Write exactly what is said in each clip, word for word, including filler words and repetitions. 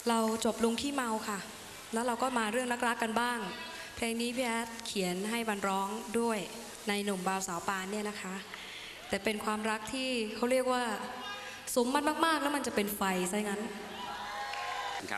เราจบลุงขี้เมาค่ะแล้วเราก็มาเรื่องรักๆกันบ้างเพลงนี้พี่แอดเขียนให้วันร้องด้วยในหนุ่มบ่าวสาวปานเนี่ยนะคะแต่เป็นความรักที่เขาเรียกว่าสมมันมากๆแล้วมันจะเป็นไฟซะงั้นครับ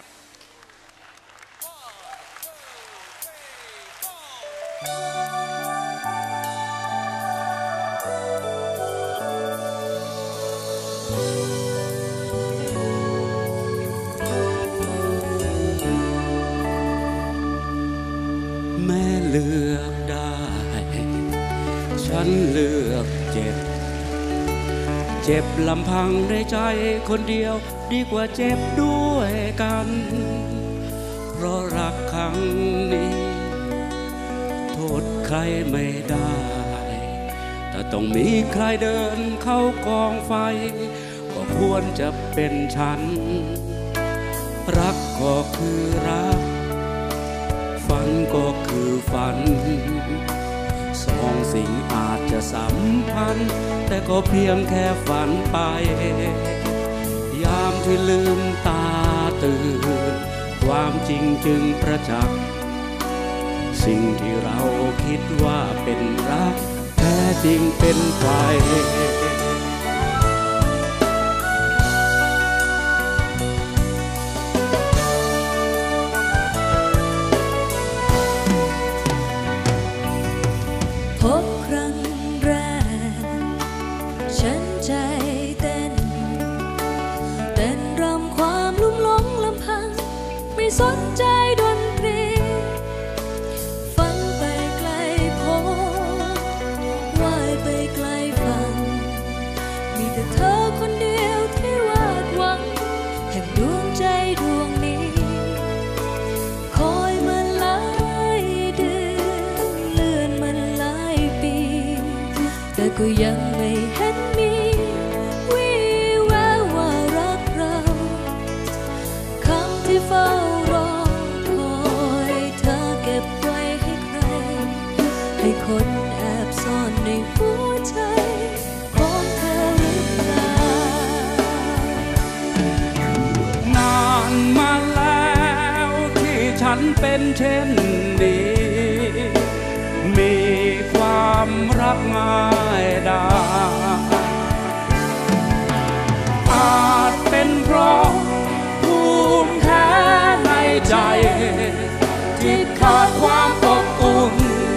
แม่เลือกได้ฉันเลือกเจ็บเจ็บลำพังในใจคนเดียวดีกว่าเจ็บด้วยกันเพราะรักครั้งนี้โทษใครไม่ได้แต่ต้องมีใครเดินเข้ากองไฟก็ควรจะเป็นฉันรักก็คือรักฝันก็คือฝันสองสิ่งอาจจะสัมพันธ์แต่ก็เพียงแค่ฝันไปยามที่ลืมตาตื่นความจริงจึงประจักษ์สิ่งที่เราคิดว่าเป็นรักแท้จริงเป็นไฟสนใจดนตรีฟังไปไกลโพ้ว่ายไปไกลฝันมีแต่เธอคนเดียวที่วาดหวังแห่งดวงใจดวงนี้คอยมันหลายเดือนเลื่อนมันหลายปีแต่ก็ยังไม่เห็นมีวี่แววว่ารักเราคำที่เฝ้าคนแอบซ่อนในหัวใจของเธอหรือเปล่านานมาแล้วที่ฉันเป็นเช่นนี้มีความรักง่ายดายอาจเป็นเพราะภูมิแพ้ในใจที่ขาดความอบอุ่น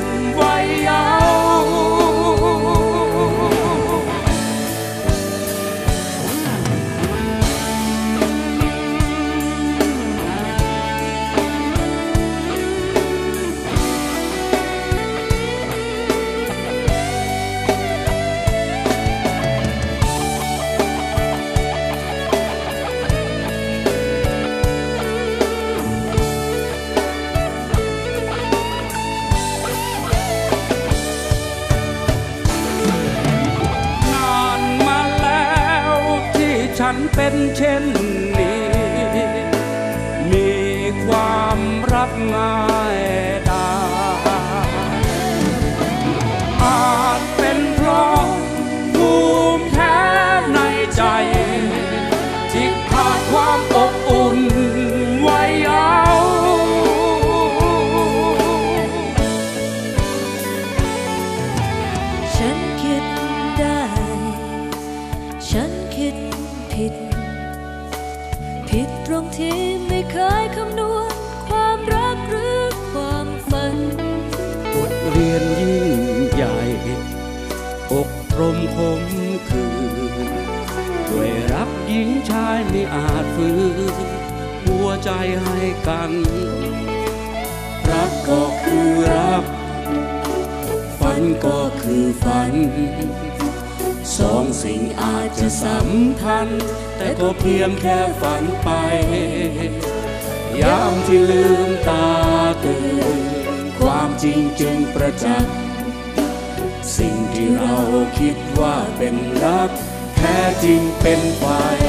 ฉันเป็นเช่นนี้มีความรักง่ายดายอาจเป็นเพราะภูมิแพ้ในใจที่ขาดความอบอุ่นไว้ยาวฉันคิดได้ฉันคิดผิดผิดตรงที่ไม่เคยคำนวณความรักหรือความฝันบทเรียนยิ่งใหญ่อกตรมคมคือด้วยรักหญิงชายไม่อาจฝืนหัวใจให้กันรักก็คือรักฝันก็คือฝันสองสิ่งอาจจะสัมพันธ์แต่ก็เพียงแค่ฝันไปยามที่ลืมตาตื่นความจริงจึงประจักษ์สิ่งที่เราคิดว่าเป็นรักแท้จริงเป็นไฟ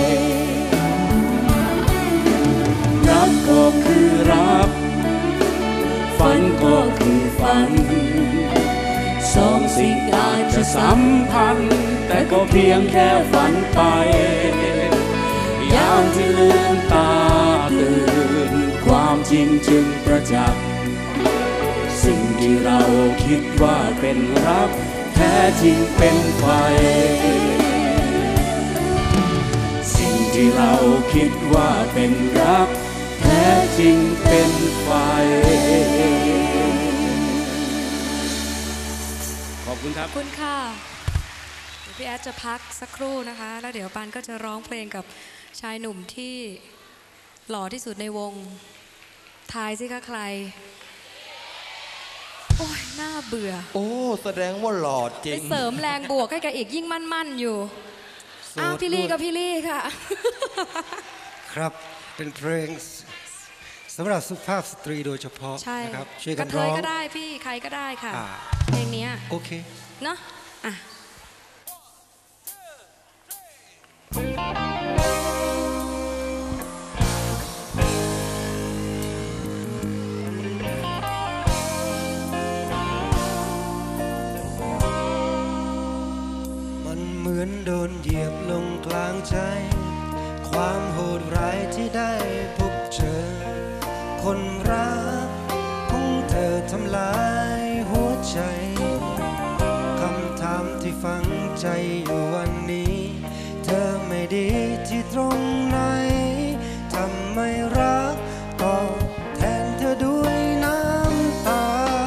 รักก็คือรักฝันก็คือฝันสองสิ่งอาจจะสัมพันธ์แต่ก็เพียงแค่ฝันไปยามที่ลืมตาตื่นจริงจึงประจักษ์สิ่งที่เราคิดว่าเป็นรักแท้จริงเป็นไฟสิ่งที่เราคิดว่าเป็นรักแท้จริงเป็นไฟขอบคุณครับขอบคุณค่ะเดี๋ยวพี่แอดจะพักสักครู่นะคะ แล้วเดี๋ยวปานก็จะร้องเพลงกับชายหนุ่มที่หล่อที่สุดในวงทายสิคะใครโอ้ยน่าเบื่อโอ้แสดงว่าหล่อจริไปงเสริมแรงบวกให้กับอีกยิ่งมั่นๆอยู่อ้าวพี่ลี่กับพี่ลี่ค่ะครับเป็นเพลงสำหรับสุภาพสตรีโดยเฉพาะใช่นะครับช่วยกกัระนเทร้ยองก็ได้พี่ใครก็ได้ค่ะอ่าเพลงเนี้ยโอเคเนาะอ่ะมันเหมือนโดนเหยียบลงกลางใจความโหดร้ายที่ได้พบเจอคนรักของเธอทำลายหัวใจคำถามที่ฝังใจอยู่วันนี้เธอไม่ดีที่ตรงไหนทำไมรักตอบแทนเธอด้วยน้ำตา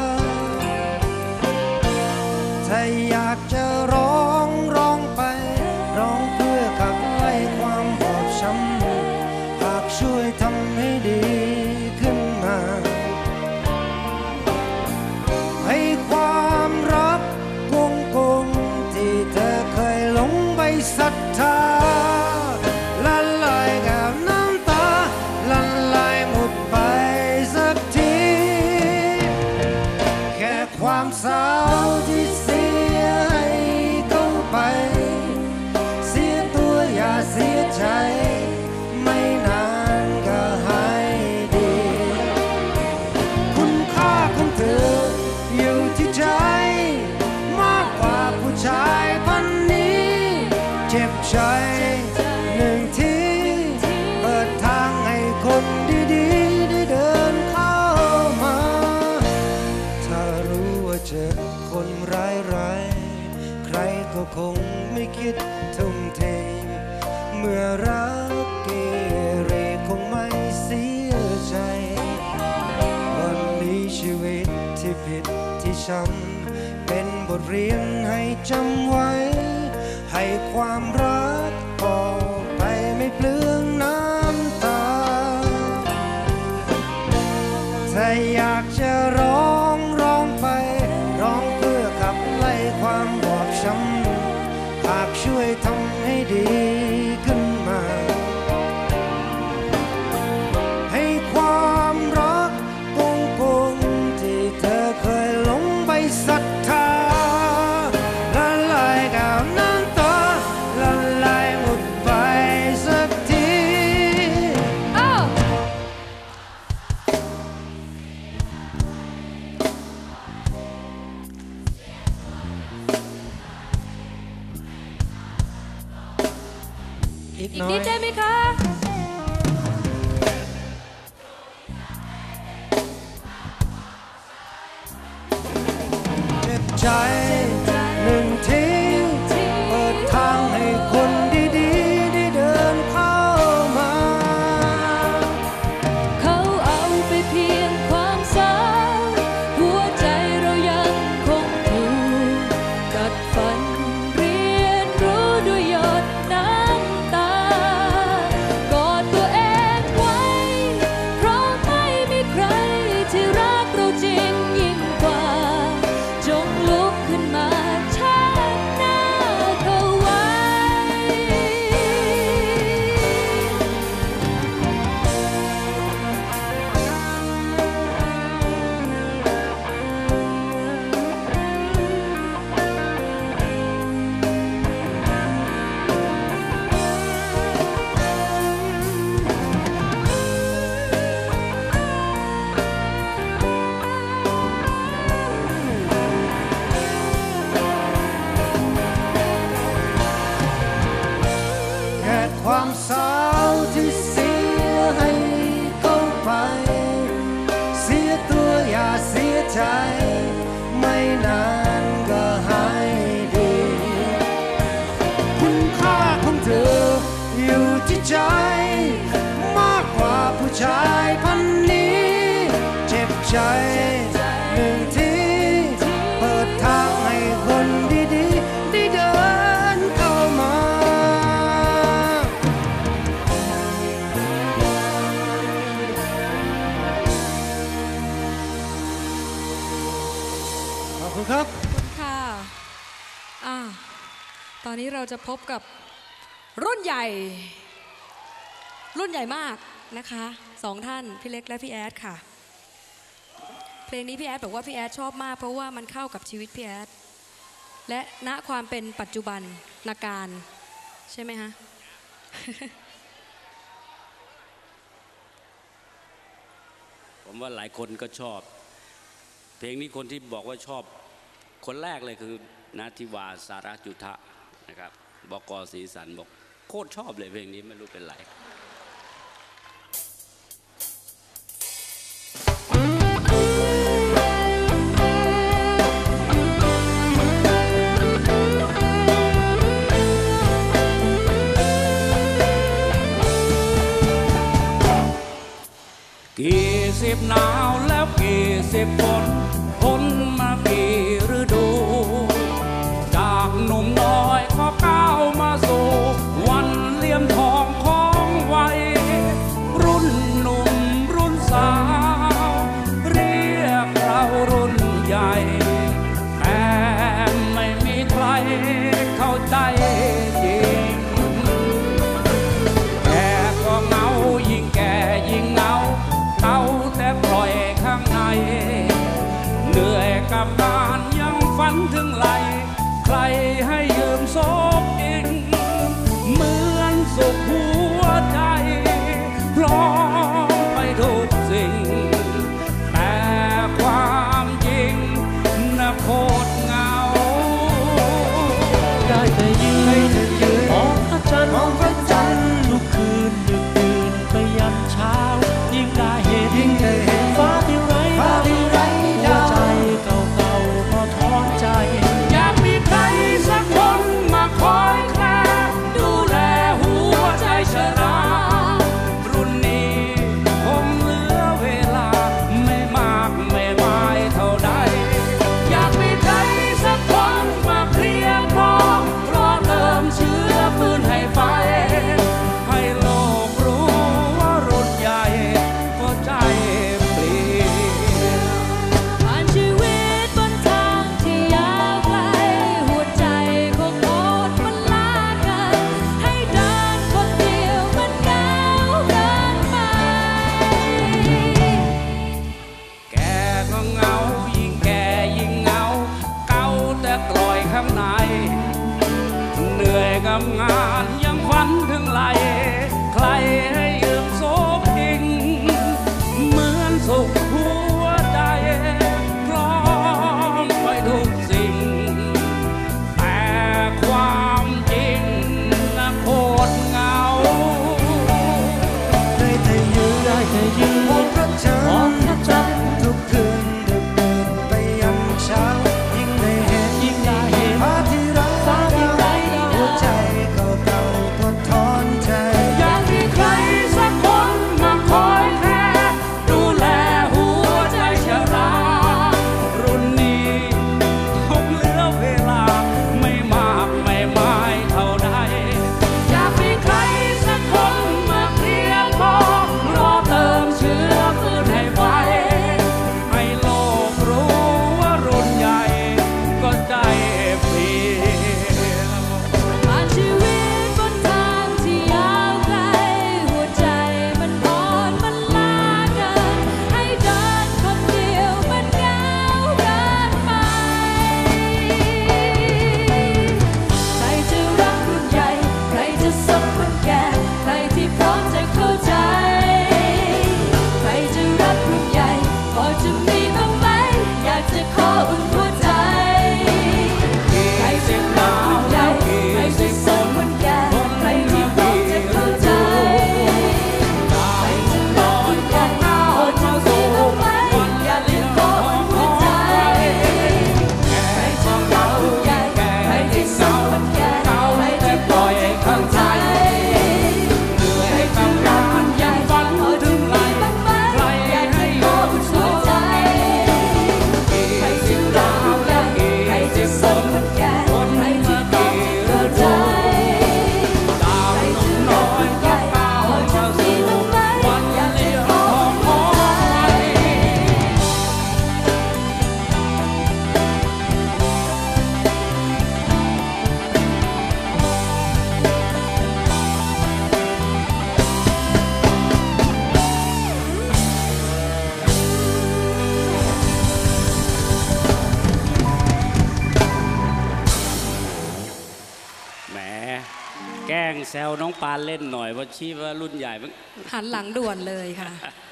ถ้าอยากจะร้องร้องไปร้องเพื่อขับไล่ความบอบช้ำหากช่วยทำให้ดีขึ้นมาให้ความรักกงกงที่เธอเคยหลงไปศรัทธาละลายกับน้ำตาละลายหมดไปสักทีแค่ความเศร้าที่เสียให้เขาไปเสียตัวอย่าเสียใจไม่นานก็หายดีคุณค่าของเธออยู่ที่ใจมากกว่าผู้ชายคนนี้เจ็บใจหนึ่งทีเปิดทางให้คนดีๆได้เดินเข้ามาถ้ารู้ว่าเจอคนร้ายๆใครก็คงไม่คิดทุ่มเทเมื่อรักเกเรคงไม่เสียใจวันนี้ชีวิตที่ผิดที่ช้ำเป็นบทเรียนให้จำไว้ให้ความรักพอไปไม่เปลืองน้ำตาถ้าอยากจะร้องร้องไปร้องเพื่อขับไล่ความบอบช้ำหากช่วยทำให้ดีขึ้นมาให้ความรักกงกงที่เธอเคยหลงไปศรัทธาละลายกับน้ำตาละลายหมดไปสักทีอ้าวอีกอีกน้อนิยดได้ไหมคะเจ็บใจหนึ่งทีเปิดทางให้คนดีๆได้เดินเข้ามาเขาเอาไปเพียงความเศร้าหัวใจเรายังคงถูกกัดฟันเรียนรู้ด้วยหยดน้ำตากอดตัวเองไว้เพราะไม่มีใครที่รักเราจริงยิ่งกว่าจงลุกขึ้นมาชาติหน้าเขาไว้แค่ความเศร้าที่เสียให้เขาไปอยู่ที่ใจมากกว่าผู้ชายพันนี้เจ็บใจหนึ่งทีเปิดทางให้คนดีๆได้เดินเข้ามาขอบคุณครับค่ะอ่าตอนนี้เราจะพบกับรุ่นใหญ่รุ่นใหญ่มากนะคะสองท่านพี่เล็กและพี่แอดค่ะเพลงนี้พี่แอดบอกว่าพี่แอดชอบมากเพราะว่ามันเข้ากับชีวิตพี่แอดและณความเป็นปัจจุบันนาการใช่ไหมฮะผมว่าหลายคนก็ชอบเพลงนี้คนที่บอกว่าชอบคนแรกเลยคือนาทิวาสารจุทะนะครับบก.ศรีสันบอกโคตรชอบเลยเพลงนี้ไม่รู้เป็นไรกี่สิบหนาวแล้วกี่สิบฝนพ้นมากี่ฤดูจากหนุ่มน้อยก็ก้าวมาสู่วันเลี่ยมทองของวัยรุ่นหนุ่มรุ่นสาวเรียกเรารุ่นใหญ่แต่ไม่มีใครเข้าใจจริงแก่ก็เหงายิ่งแก่ยิ่งเหงาเก่าแต่ปล่อยข้างในเหนื่อยกับงานยังฝันถึงไหลใครให้ยืมศพอิงเหมือนสุขหัวใจพร้อมไปทุกสิ่งแต่ความจริงน่ะโคตรเหงาได้แต่ยืนมองพระจันทร์มองพระจันทร์ทุกคืนดึกดื่นไปยันเช้ายิ่งได้เห็นยิ่งได้เห็นฟ้าที่ไร้ฟ้าที่ไร้ดาวใจเก่าๆก็ท้อใจอยากมีใครสักคนมาคอยแคร์ดูแลหัวใจชรารุ่นนี้คงเหลือเวลาไม่มากไม่มายเท่าใดอยากมีใครสักคนมาเคลียร์คลองรอเติมเชื้อฟืนให้ไฟให้โลซวน้องปานเล่นหน่อยว่าชี้ว่ารุ่นใหญ่มั้งหันหลังด่วนเลยค่ะ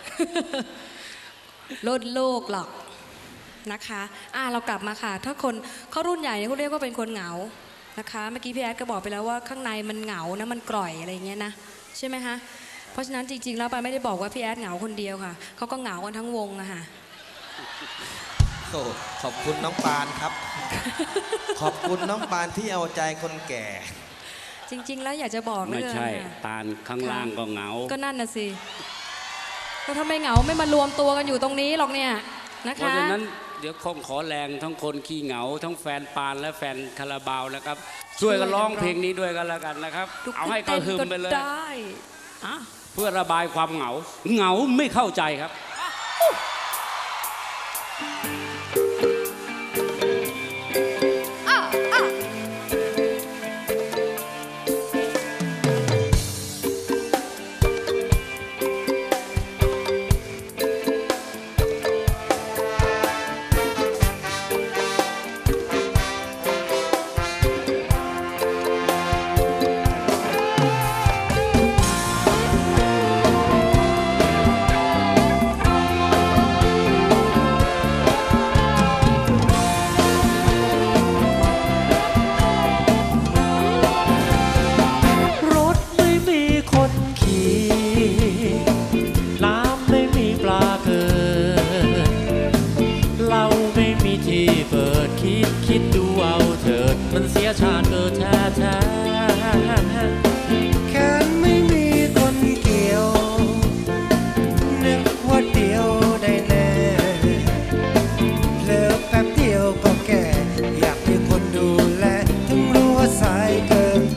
รุ่นลูกหรอกนะคะอ่ะเรากลับมาค่ะ ถ้าคนเขารุ่นใหญ่เนี่ยเขาเรียกว่าเป็นคนเหงานะคะเมื่อกี้พี่แอดก็บอกไปแล้วว่าข้างในมันเหงานะมันกร่อยอะไรเงี้ยนะใช่ไหมคะเพราะฉะนั้นจริงๆแล้วปานไม่ได้บอกว่าพี่แอดเหงาคนเดียวค่ะเขาก็เหงากันทั้งวงอะค่ะโอ้ขอบคุณน้องปานครับ ขอบคุณน้องปานที่เอาใจคนแก่จริงๆแล้วอยากจะบอกไม่ใช่เรื่องอะตาลข้างล่างก็เหงาก็นั่นน่ะสิแล้วถ้าไม่เหงาไม่มารวมตัวกันอยู่ตรงนี้หรอกเนี่ยนะเพราะคะฉะนั้นเดี๋ยวคงขอแรงทั้งคนขี้เหงาทั้งแฟนปานและแฟนคาราบาวนะครับช่วยกันร้องเพลงนี้ด้วยกันแล้วกันนะครับเอาให้กระหึ่มไปเลยได้อ่ะเพื่อระบายความเหงาเหงาไม่เข้าใจครับรถไม่มีคนขี่น้ำไม่มีปลาเกิดเราไม่มีที่เปิดคิดคิดดูเอาเถิดมันเสียชาติเกิดแท้แท้แขนไม่มีคนเกี่ยว นึกว่าเดียวได้แน่เพลิดแป๊บเดียวก็แก่ อยากมีคนดูแลถึงรู้ว่าสายเกินไป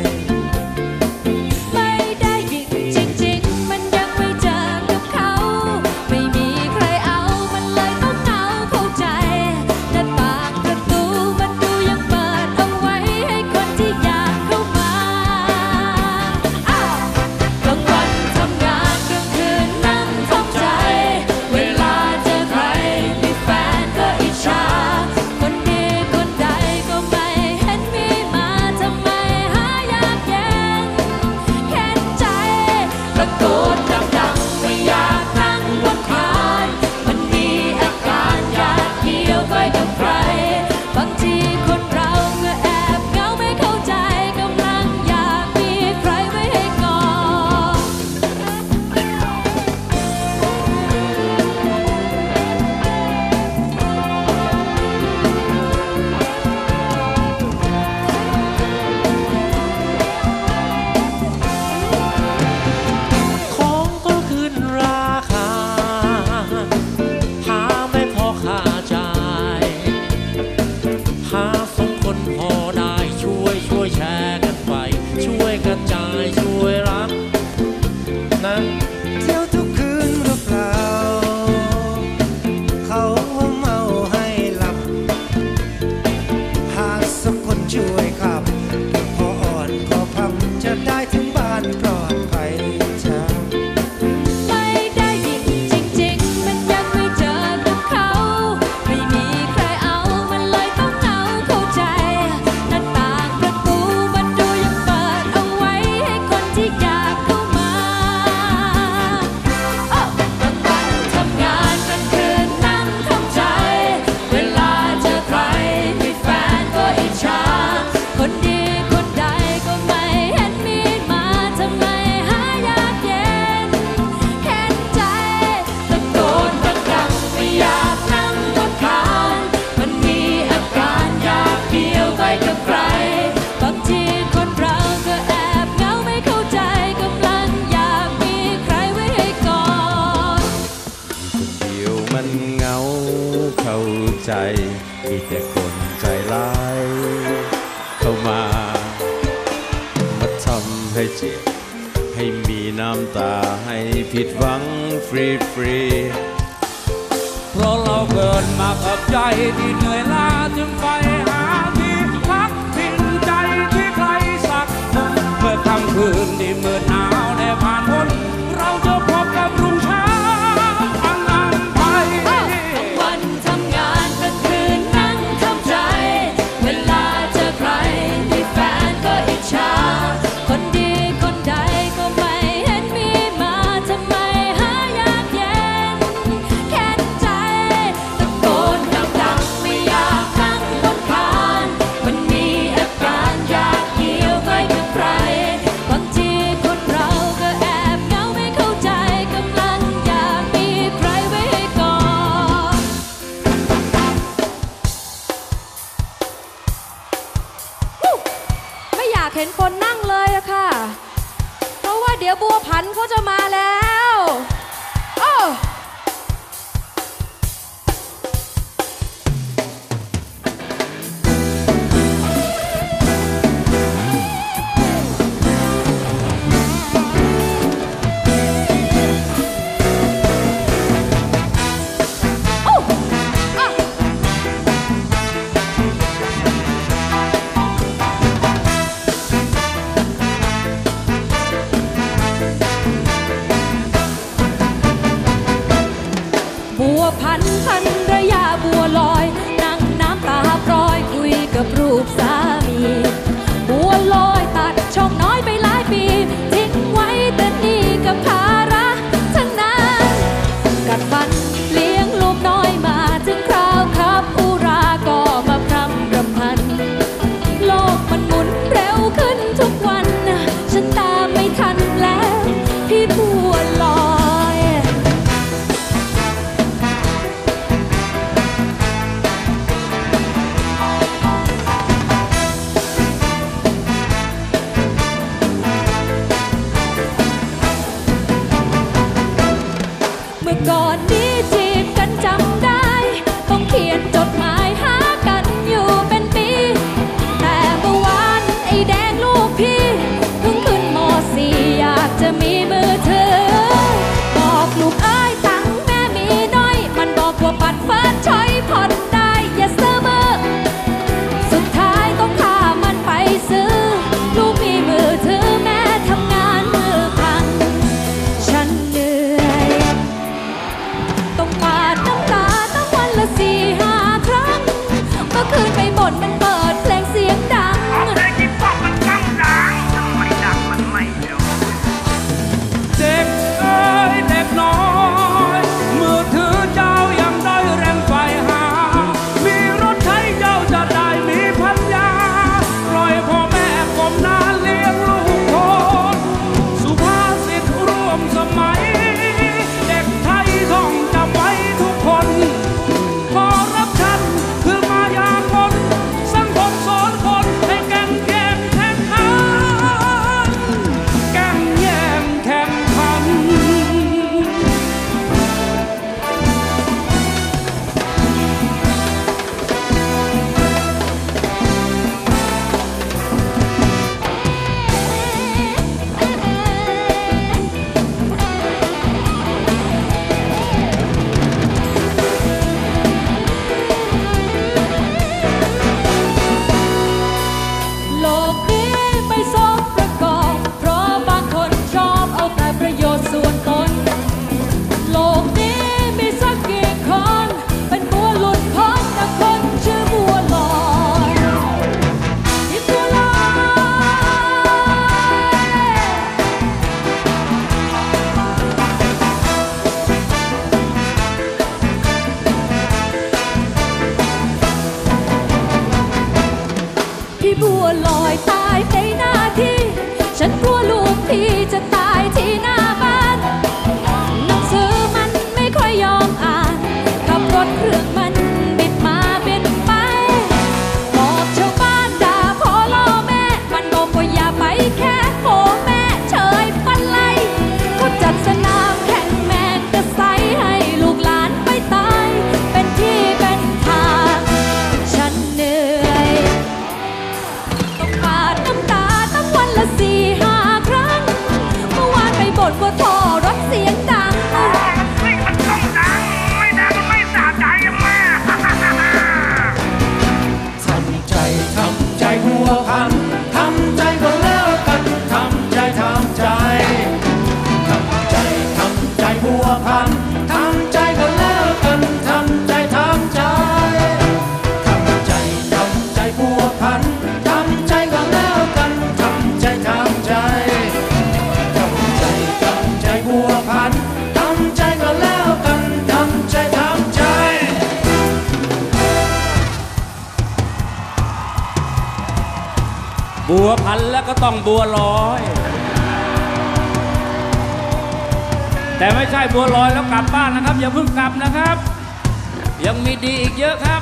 ไม่ได้ยิงจริงๆมันยังไม่เจอกับเขาไม่มีใครเอามันเลยต้องเหงาเข้าใจด้านปากประตูมันดูยังเปิดเอาไว้ให้คนที่อยากเข้ามาอ้าวกลางวันทำงานกลางคืนนั่งทำใจเวลาเจอใครมีแฟนก็อิจฉาคนดีคนใดก็ไม่เห็นมีมาทำไมหายากแย็นเห็นใจตะโกนดังๆไม่อยากนั่งบนคานมันมีอาการอยากเกี่ยวไปกับใครบางทีคนเราก็แอบเหงาไม่เข้าใจกำลังอยากมีใครไว้ให้กอดของก็ขึ้นราคา หาไม่พอค่าจ่าย หาสองคนพอได้ช่วยช่วยแชร์กันไป ช่วยกระจายช่วยรักนะเที่ยวทุกคืนหรือเปล่า เขาว่าเมาให้หลับ หากสักคนช่วยขับพออ่อนพอพับจะได้ถึงบ้านปลอดภัยจ้าไม่ได้ยิงจริงๆมันยังไม่เจอกับเขาไม่มีใครเอามันเลยต้องเหงาเข้าใจหน้าต่างประตูมันดูยังเปิดเอาไว้ให้คนที่อยากเข้ามาโอ้กลางวันทำงานกลางคืนนั่งทำใจเวลาเจอใครมีแฟนก็อิจฉาคนดีคนใดก็ไม่เห็นมีมาทำไมหายากเย็นเห็นใจตะโกนดังๆไม่อยากนั่งบนคานมันมีอาการอยากเดียวไปกับใครบางทีคนเราก็แอบเหงาไม่เข้าใจกำลังอยากมีใครไว้ให้กอดเดียวมันเหงาเข้าใจ มีแต่คนใจร้าย เข้ามา มาทำให้เจ็บ ให้มีน้ำตาให้ผิดหวังฟรีฟรีเพราะเราเกิดมากับใจที่เหนื่อยล้าจึงไปหาที่พักพิงใจที่ใครสักคนเมื่อค่ำคืนที่มืดหนาวได้ผ่านพ้นเราจะพบกับรุ่งเช้าอันนั้นไปกลางวันทำงานกลางคืนนั่งทำใจเวลาเจอใครมีแฟนก็อิจฉาคนดีดี๋ยวบัวผันเขาจะมาแล้วโอ้บัวพันพันระยะบัวลอยนั่งน้ำตาพรอยคุยกับรูปสามีบัวลอยตัดช่องน้อยไปหลายปีทิ้งไว้แต่นี่กับภาระทั้งนั้นกัดฟันเลี้ยงลูกน้อยมาถึงคราวครับอุราก็มาพรำรำพันโลกมันหมุนเร็วขึ้นทุกวันฉันตามไม่ทันแล้วพี่บัวลอยเมื่อก่อนนี้จีบกันจำได้ต้องเขียนจดหมายหากันอยู่เป็นปีแต่เมื่อวานไอ้แดงลูกพี่เพิ่งขึ้นม.สี่ อยากจะมีมือถือบอกลูกเอ้ยตังค์แม่มีน้อยมันบอกว่าบัตรเฟิร์สชอยผ่อนได้อย่าซื้อมือสุดท้ายต้องพามันไปซื้อลูกมีมือถือแม่ทำงานมือพังฉันเหนื่อยต้องปาดน้ำตาตั้งวันละสี่ห้าครั้งเมื่อคืนไปบ่นมันเปิดเพลงเสียงดังเด็กเอ้ยเด็กน้อยมือถือเจ้ายังได้แรงไฟหามีรถใช้เจ้าจะได้มีพันยาปล่อยพ่อแม่ก้มหน้าเลี้ยงลูกคนสุภาษิตร่วมสมัยเด็กไทยท่องจำไว้ทุกคนคอร์รัปชันคือมายากลสังคมสอนคนให้แก่งแย่งแข่งขันแก่งแย่งแข่งขันโลกนี้ไม่สมประกอบเพราะบางคนชอบเอาแต่ประโยชน์ส่วนตนโลกนี้มีสักกี่คนเป็นบัวหลุดพ้นแต่คนชื่อบัวลอยที่บัวลอยพี่บัวลอยตายในหน้าที่ฉันกลัวลูกพี่จะตายที่หน้าบ้านหนังสือมันไม่ค่อยยอมอ่านขับรถเครื่องมันบิดมาบิดไปบอกชาวบ้านด่าพ่อล่อแม่มันบอกว่าอย่าไปแค่โผแม่เฉยปันไลเขาจัดสนามแข่งแมงกระไซให้ลูกหลานไปตายเป็นที่เป็นทางฉันเหนื่อยต้องปาดน้ำตาตั้งวันละสี่ห้าครั้งเมื่อวานไปบ่นว่าท่อรถเสียงดังทำใจทำใจหัวพันทำใจก็แล้วกันทำใจทำใจทำใจทำใจหัวพันทำใจก็แล้วกันทำใจทำใจทำใจทำใจหัวพันทำใจก็แล้วกันทำใจทำใจทำใจทำใจหัวพันทำใจก็แล้วกันทำใจทำใจบัวพันแล้วก็ต้องบัวลอย แต่ไม่ใช่บัวลอยแล้วกลับบ้านนะครับอย่าเพิ่งกลับนะครับยังมีดีอีกเยอะครับ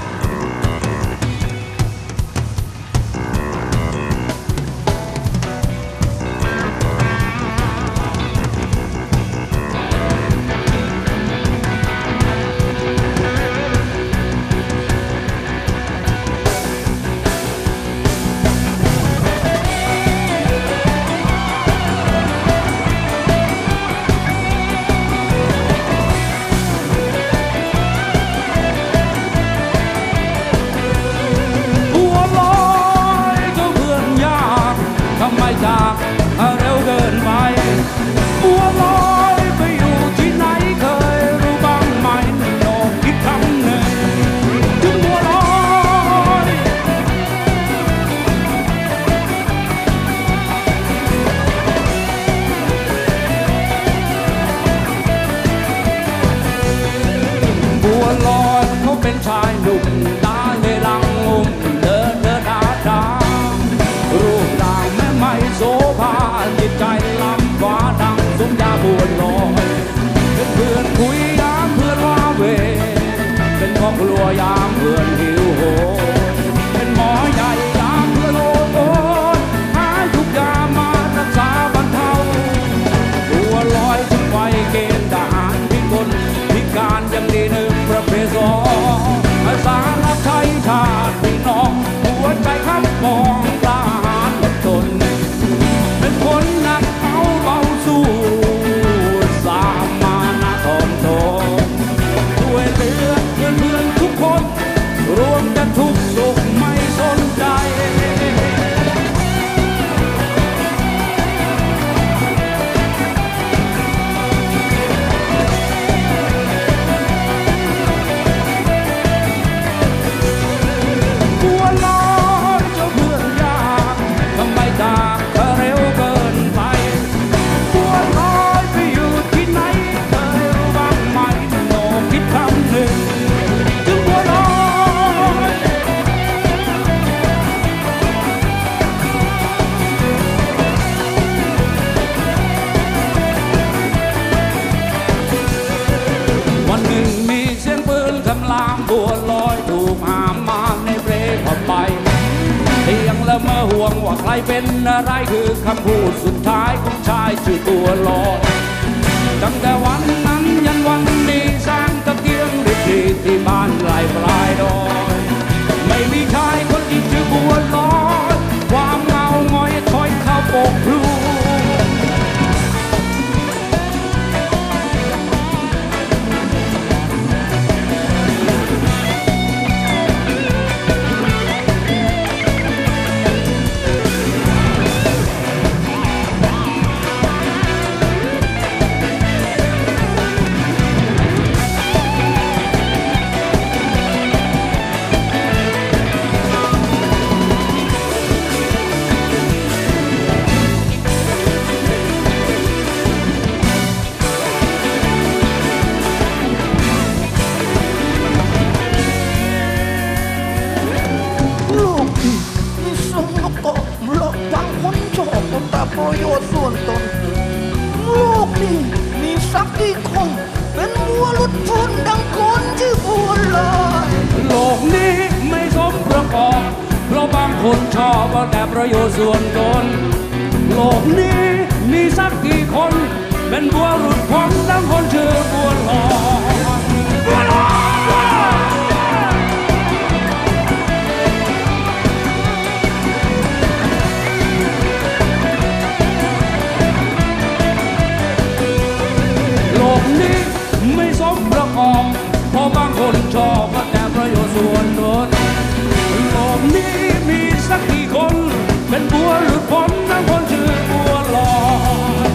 ละเมอห่วงว่าใครเป็นอะไรคือคำพูดสุดท้ายของชายชื่อตัวลอยตั้งแต่วันนั้นยันวันนี้สร้างตะเกียงริบรีที่บ้านลายปลายดอยไม่มีชายคนที่ชื่อบัวลอยความเงาหงอยคอยเข้าปกคลุมประโยชน์ส่วนตนโลกนี้มีสักกี่คนเป็นวัวหลุดพ้นดังคนชื่อบัวลอยโลกนี้ไม่สมประกอบเพราะบางคนชอบเอาแต่ประโยชน์ส่วนตนโลกนี้มีสักกี่คนเป็นบัวหลุดพ้นดังคนชื่อบัวลอยบัวลอยไม่สมประกอบเพราะบางคนชอบแต่ประโยชน์ส่วนตนโลกนี้มีสักกี่คนเป็นบัวหลุดพ้นทั้งคนชื่อบัวลอย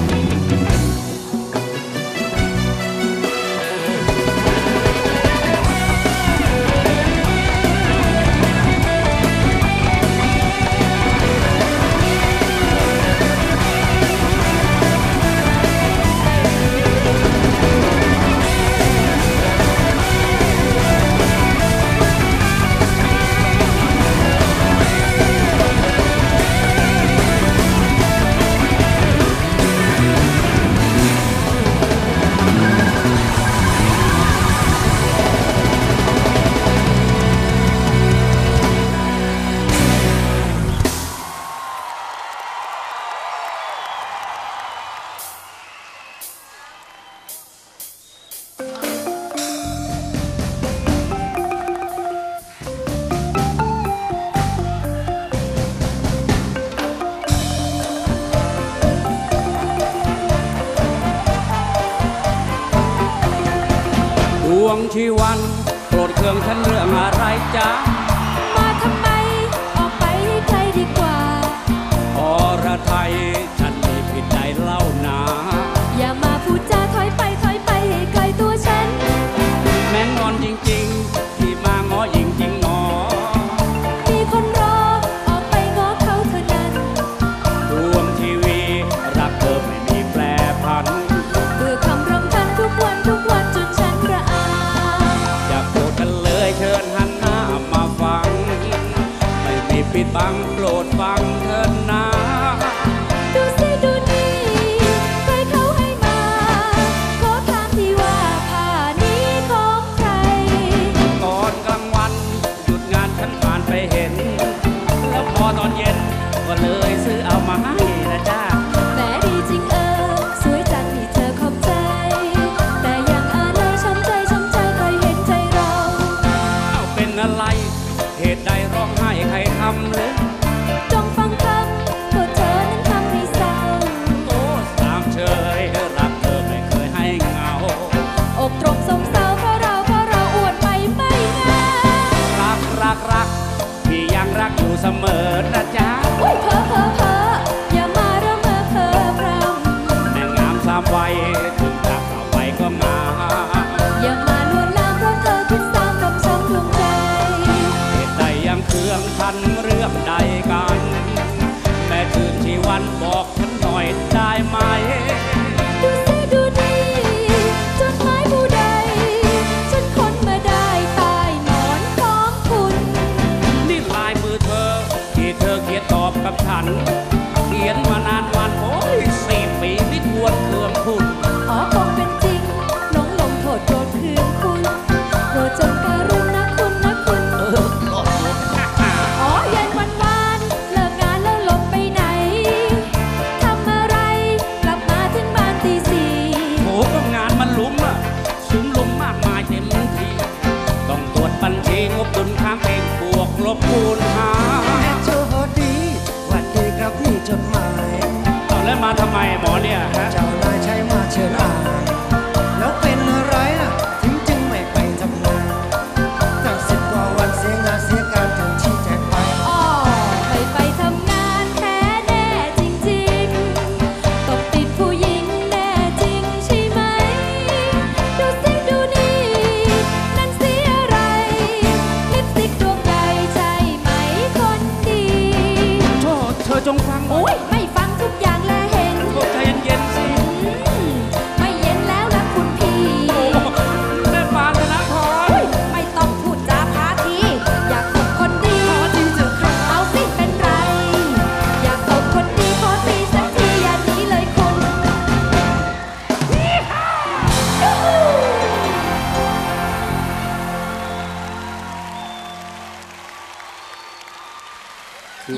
ดวงชีวันโปรดเครื่องฉันเรื่องอะไรจ๊ะมาทำไมออกไปให้ไกลดีกว่าอรไทยฉันมีผิดใดเล่านาอย่ามาพูดจาถอยไปถอยไปให้ไกลตัวฉันแม่งอนจริงๆที่มาง้อหญิงจริงหนอมีคนรอออกไปง้อเขาเท่านั้นดวงทีวีรักเธอไม่มีแปรผันเบื่อคำรำพันทุกวันทุกวันจนฉันระอาอย่าพูดกันเลยเชิญหันหน้ามา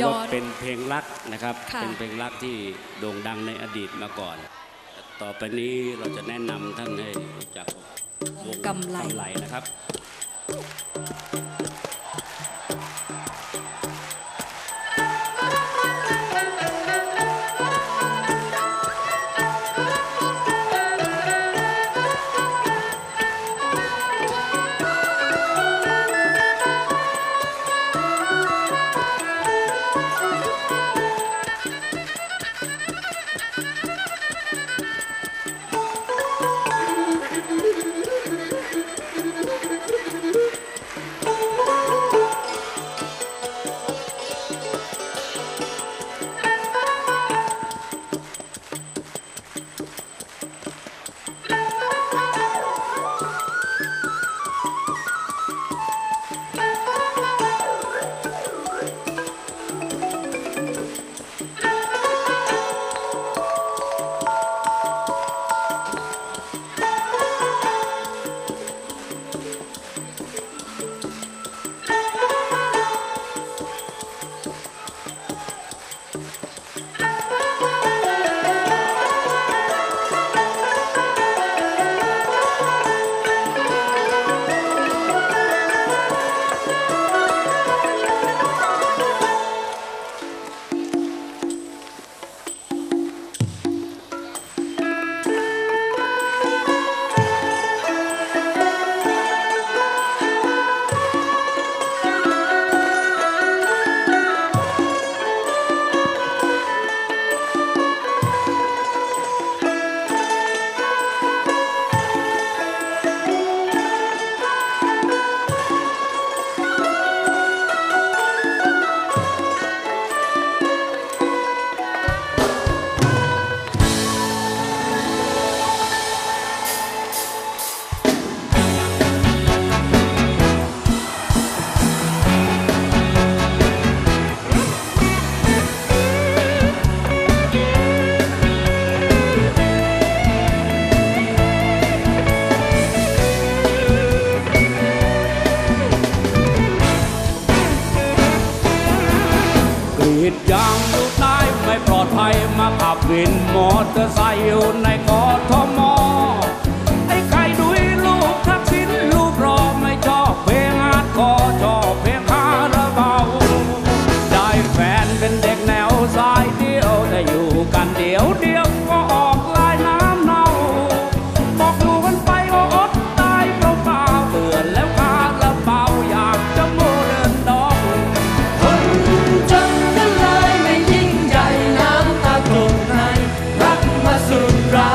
ย้อว่าน เป็นเพลงรักนะครับค่ะเป็นเพลงรักที่โด่งดังในอดีตมาก่อน ต่อไปนี้เราจะแนะนำท่านให้รู้จักวงกำไลกำไลนะครับ ผิดอย่างอยู่ไหนไม่ปลอดภัยมาขับวินมอเตอร์ไซค์อยู่ในกทมไอ้ไข่ดุยลูกทักษิณลูกรอไม่ชอบเพลงอาร์ตก็ชอบเพลงคาราบาวได้แฟนเป็นเด็กแนวสายเดียวได้อยู่กันเดียวเดียวก็ออกลายน้ำเน่าบอกอยู่กันไปก็อดตายเปล่าๆเบื่อแล้วคาราบาวอยากจะโมเดิร์นด็อกคนจนก็เลยไม่ยิ่งใหญ่น้ำตาตกในรักมาสุดรา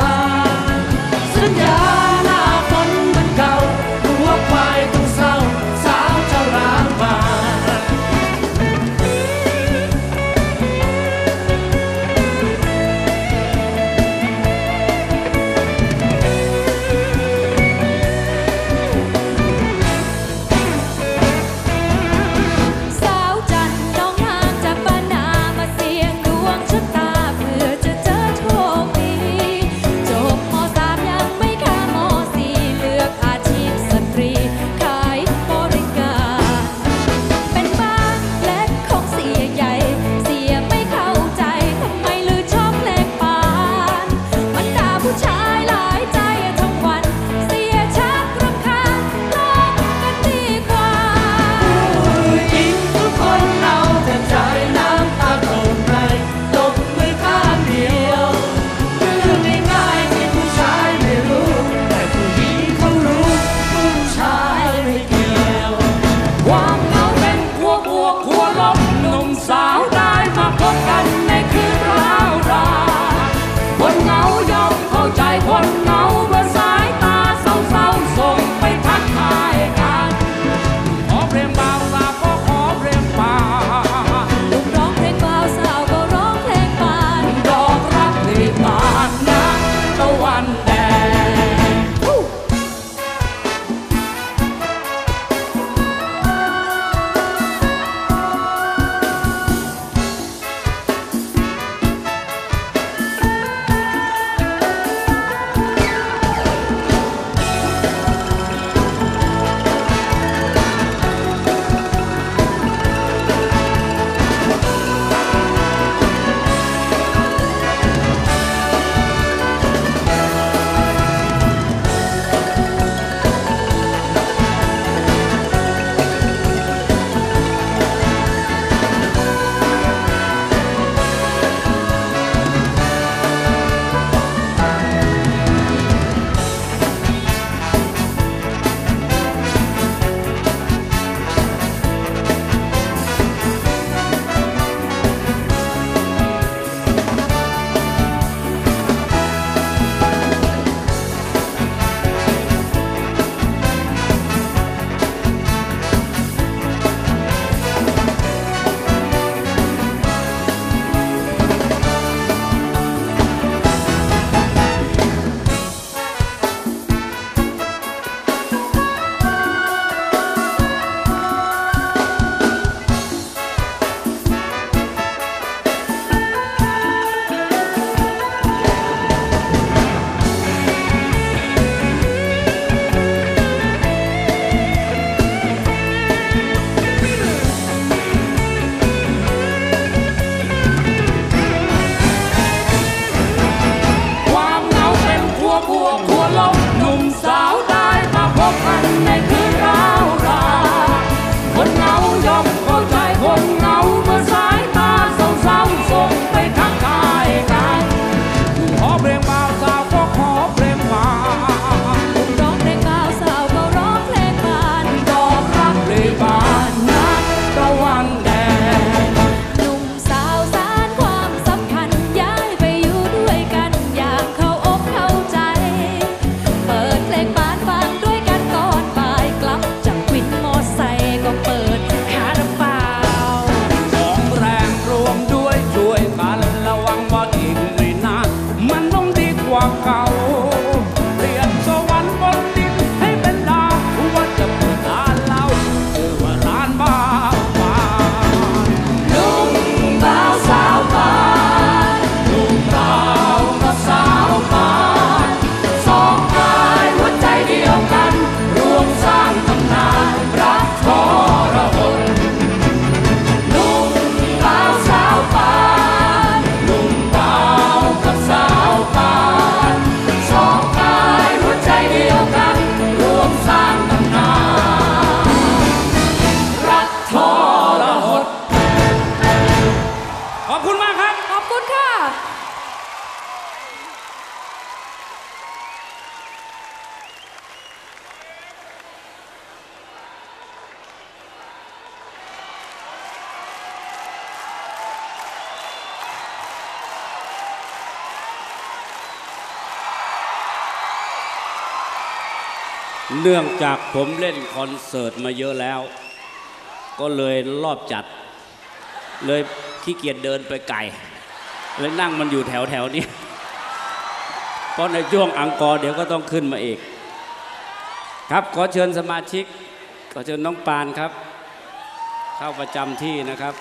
เนื่องจากผมเล่นคอนเสิร์ตมาเยอะแล้วก็เลยรอบจัดเลยขี้เกียจเดินไปไกลเลยนั่งมันอยู่แถวแถวนี้เพราะในช่วงอังกอร์เดี๋ยวก็ต้องขึ้นมาอีกครับขอเชิญสมาชิกขอเชิญน้องปานครับเข้าประจำที่นะครับ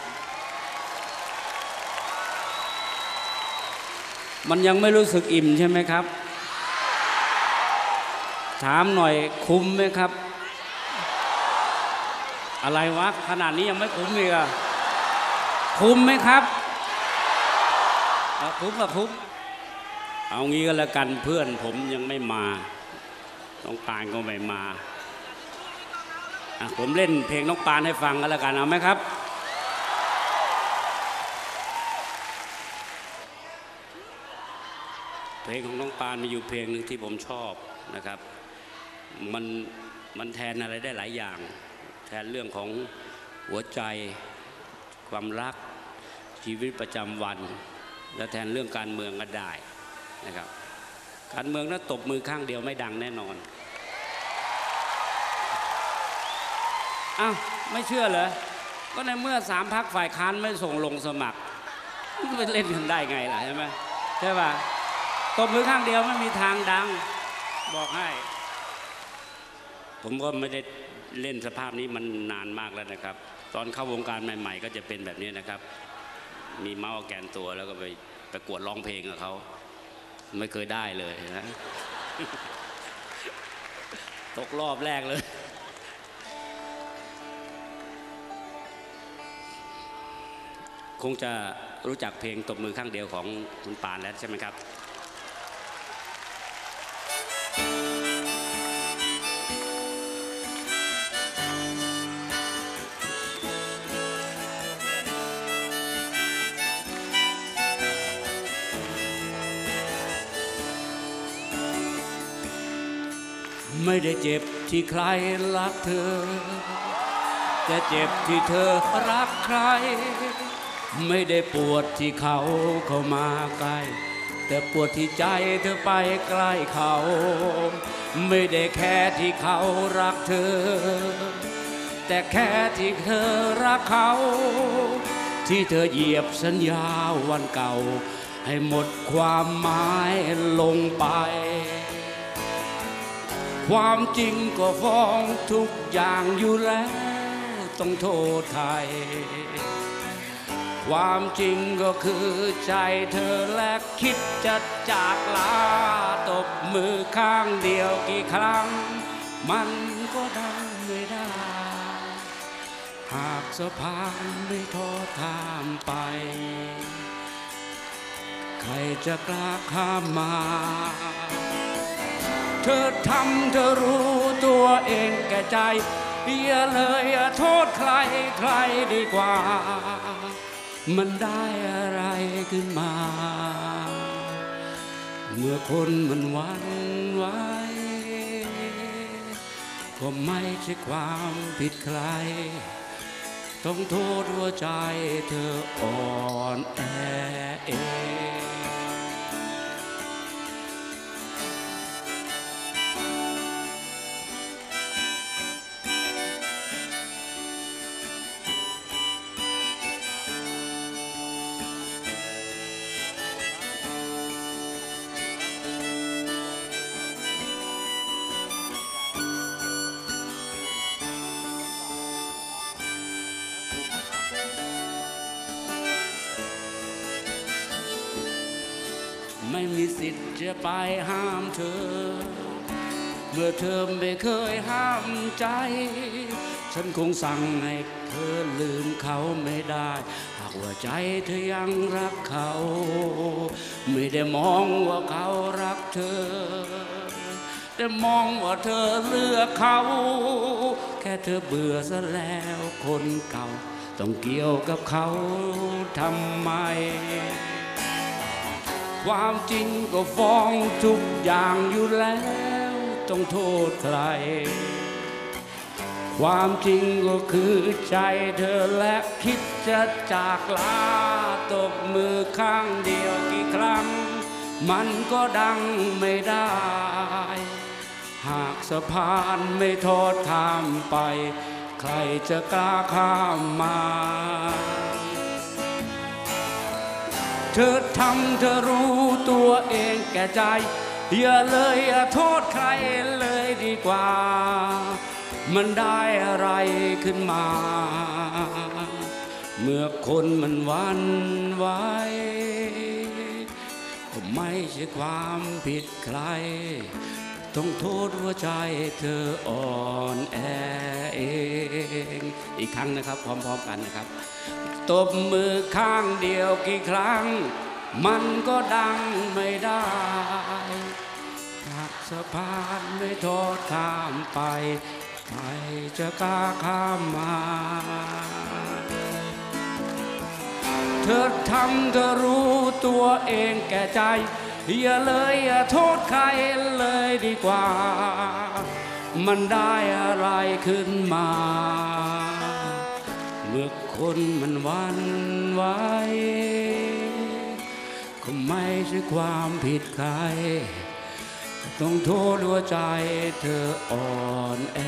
มันยังไม่รู้สึกอิ่มใช่ไหมครับถามหน่อยคุ้มไหมครับอะไรวะขนาดนี้ยังไม่คุ้มเลยอะคุ้มไหมครับคุ้มกับคุ้มเอางี้ก็แล้วกันเพื่อนผมยังไม่มาน้องปานก็ไม่มาผมเล่นเพลงน้องปานให้ฟังก็แล้วกันเอาไหมครับเพลงของน้องปานมีอยู่เพลงหนึ่งที่ผมชอบนะครับมันมันแทนอะไรได้หลายอย่างแทนเรื่องของหัวใจความรักชีวิตประจำวันและแทนเรื่องการเมืองก็ได้นะครับการเมืองนั้นตบมือข้างเดียวไม่ดังแน่นอนอ้าวไม่เชื่อเหรอก็ในเมื่อสามพรรคฝ่ายค้านไม่ส่งลงสมัครไปเล่นกันได้ไงล่ะใช่ไหมใช่ป่ะตบมือข้างเดียวไม่มีทางดังบอกให้ผมก็ไม่ได้เล่นสภาพนี้มันนานมากแล้วนะครับตอนเข้าวงการใหม่ๆก็จะเป็นแบบนี้นะครับมีเมาส์แกนตัวแล้วก็ไปประกวดร้องเพลงกับเขาไม่เคยได้เลยนะ ตกรอบแรกเลยคงจะรู้จักเพลงตบมือข้างเดียวของคุณปานแล้วใช่ไหมครับไม่ได้เจ็บที่ใครรักเธอแต่เจ็บที่เธอรักใครไม่ได้ปวดที่เขาเข้ามาใกล้แต่ปวดที่ใจเธอไปใกล้เขาไม่ได้แค่ที่เขารักเธอแต่แค่ที่เธอรักเขาที่เธอเหยียบสัญญาวันเก่าให้หมดความหมายลงไปความจริงก็ฟ้องทุกอย่างอยู่แล้วต้องโทษใครความจริงก็คือใจเธอและคิดจะจากลาตบมือข้างเดียวกี่ครั้งมันก็ดังไม่ได้หากสะพานไม่ทอดข้ามไปใครจะกล้าข้ามมาเธอทำเธอรู้ตัวเองแก่ใจอย่าเลยโทษใครใครดีกว่ามันได้อะไรขึ้นมาเมื่อคนมันหวั่นไหวก็ไม่ใช่ความผิดใครต้องโทษหัวใจเธออ่อนแอเองไม่มีสิทธิ์จะไปห้ามเธอเมื่อเธอไม่เคยห้ามใจฉันคงสั่งให้เธอลืมเขาไม่ได้หากว่าใจเธอยังรักเขาไม่ได้มองว่าเขารักเธอแต่มองว่าเธอเลือกเขาแค่เธอเบื่อซะแล้วคนเก่าต้องเกี่ยวกับเขาทำไมความจริงก็ฟ้องทุกอย่างอยู่แล้วต้องโทษใครความจริงก็คือใจเธอและคิดจะจากลาตบมือข้างเดียวกี่ครั้งมันก็ดังไม่ได้หากสะพานไม่ทอดข้ามไปใครจะกล้าข้ามมาเธอทำเธอรู้ตัวเองแก่ใจอย่าเลยอย่าโทษใครเลยดีกว่ามันได้อะไรขึ้นมาเมื่อคนมันหวั่นไหวก็ไม่ใช่ความผิดใครต้องโทษหัวใจเธออ่อนแอเองอีกครั้งนะครับพร้อมๆกันนะครับตบมือข้างเดียวกี่ครั้งมันก็ดังไม่ได้หากสะพานไม่ทอดข้ามไปใครจะกล้าข้ามมาเธอทำเธอรู้ตัวเองแก่ใจอย่าเลยอย่าโทษใครเลยดีกว่ามันได้อะไรขึ้นมาเมื่อคนมันหวั่นไหวก็ไม่ใช่ความผิดใครต้องโทษหัวใจเธออ่อนแอ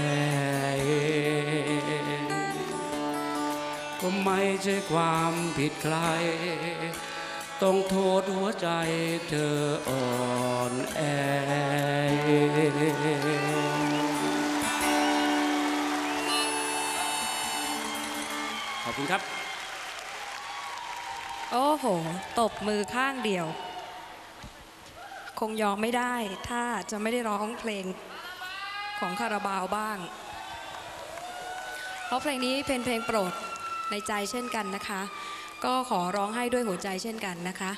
ก็ไม่ใช่ความผิดใครต้องโทษหัวใจเธออ่อนแอขอบคุณครับโอ้โหตบมือข้างเดียวคงยอมไม่ได้ถ้าจะไม่ได้ร้องเพลงของคาราบาวบ้างเพราะเพลงนี้เป็นเพลงโปรดในใจเช่นกันนะคะก็ขอร้องให้ด้วยหัวใจเช่นกันนะคะ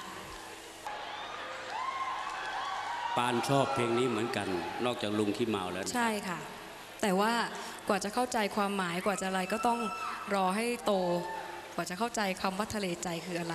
ปานชอบเพลงนี้เหมือนกันนอกจากลุงขี้เมาแล้วใช่ค่ะแต่ว่ากว่าจะเข้าใจความหมายกว่าจะอะไรก็ต้องรอให้โตกว่าจะเข้าใจคำว่าทะเลใจคืออะไร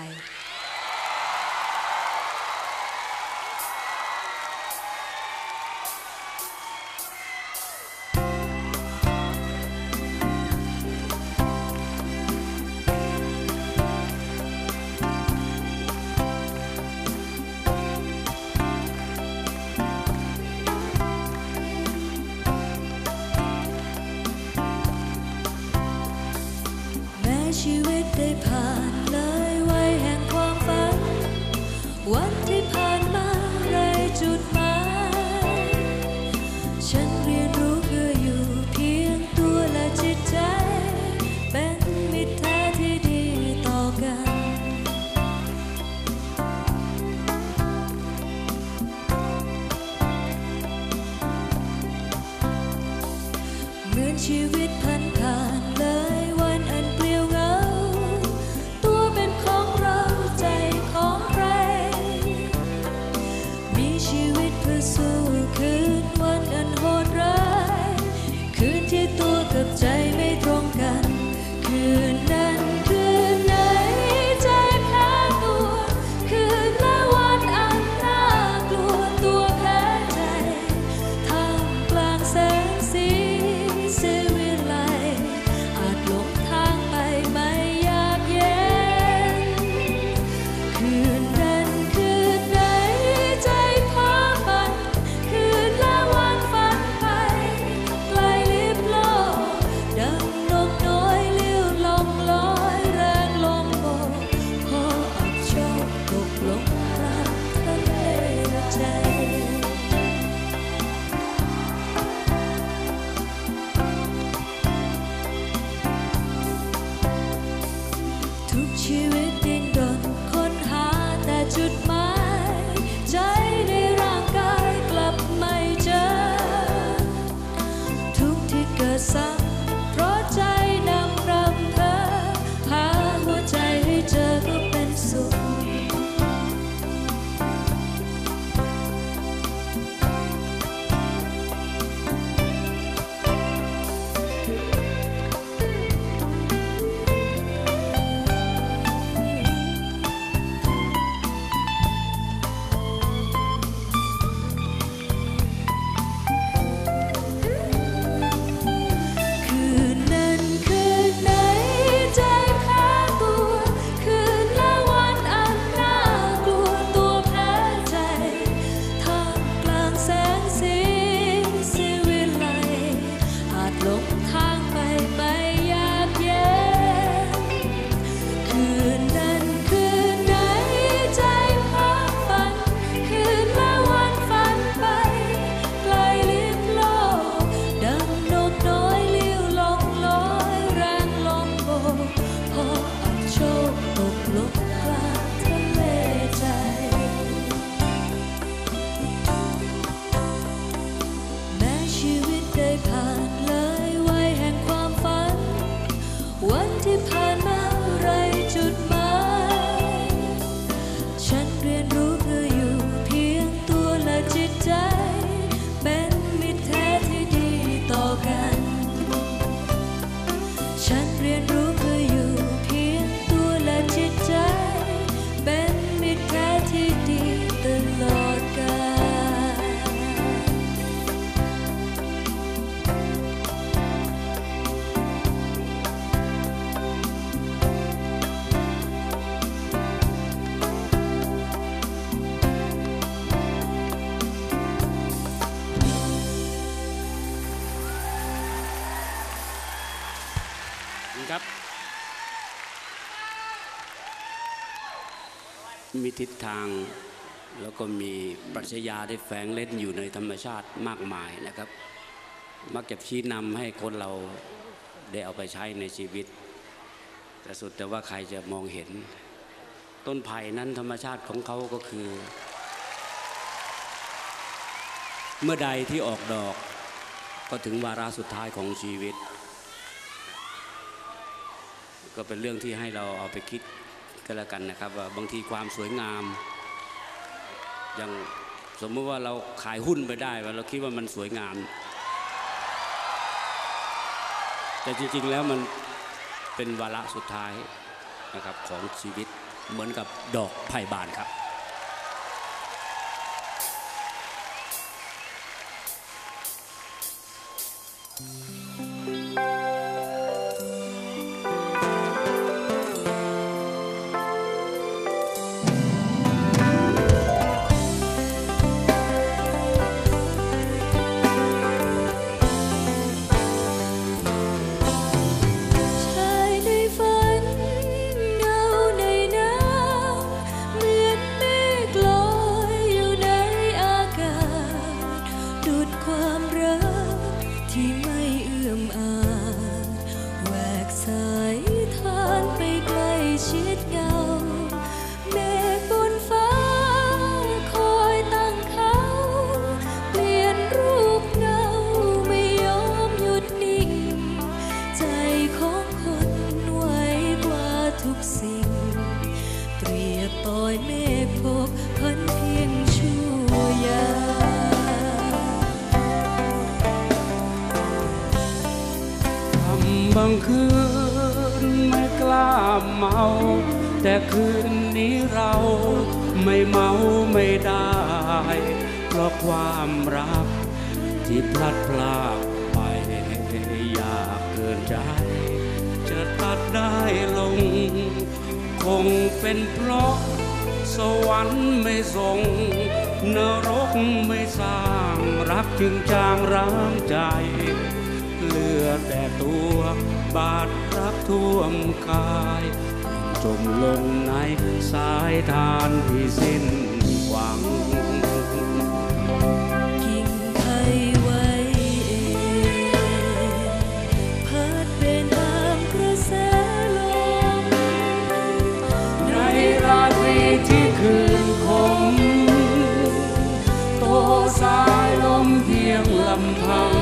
ชีวิตได้ผ่านเลยวัยแห่งความฝันวันที่ผ่านมาไร้จุดหมายฉันเรียนรู้เพื่ออยู่เพียงตัวและจิตใจเป็นมิตรแท้ที่ดีต่อกันเหมือนชีวิตพันผ่านเลยวันอันเปลี่ยวเหงาตัวเป็นของเราใจของใครมีชีวิตเพื่อสู้คืนวันอันโหดร้ายคืนที่ตัวกับใจไม่ตรงกันคืนนั้นคืนไหนใจแพ้ตัวคืนและวันอันน่ากลัวตัวแพ้ใจท่ามกลางแสงสีเสียวิไลครับมีทิศทางแล้วก็มีปรัชญาที่แฝงเล่นอยู่ในธรรมชาติมากมายนะครับมักจะชี้นำให้คนเราได้เอาไปใช้ในชีวิตแต่สุดแต่ว่าใครจะมองเห็นต้นไผ่นั้นธรรมชาติของเขาก็คือเมื่อใดที่ออกดอกก็ถึงวาระสุดท้ายของชีวิตก็เป็นเรื่องที่ให้เราเอาไปคิดก็แล้วกันนะครับว่าบางทีความสวยงามอย่างสมมติว่าเราขายหุ้นไปได้ว่าเราคิดว่ามันสวยงามแต่จริงๆแล้วมันเป็นวาระสุดท้ายนะครับของชีวิตเหมือนกับดอกไผ่บานครับบางคืนไม่กล้าเมาแต่คืนนี้เราไม่เมาไม่ได้เพราะความรักที่พลัดพรากไปอยากเกินใจจะตัดได้ลงคงเป็นเพราะสวรรค์ไม่ส่งนรกไม่สร้างรักจึงจางร้างใจเหลือแต่ตัวบาดรักท่วมกายจมลงในสายทานที่สิ้นหวังกิ่งไผ่ไว้พัดเป็นตามกระแสลมในราตรีที่คืนคมโตสายลมเพียงลำพัง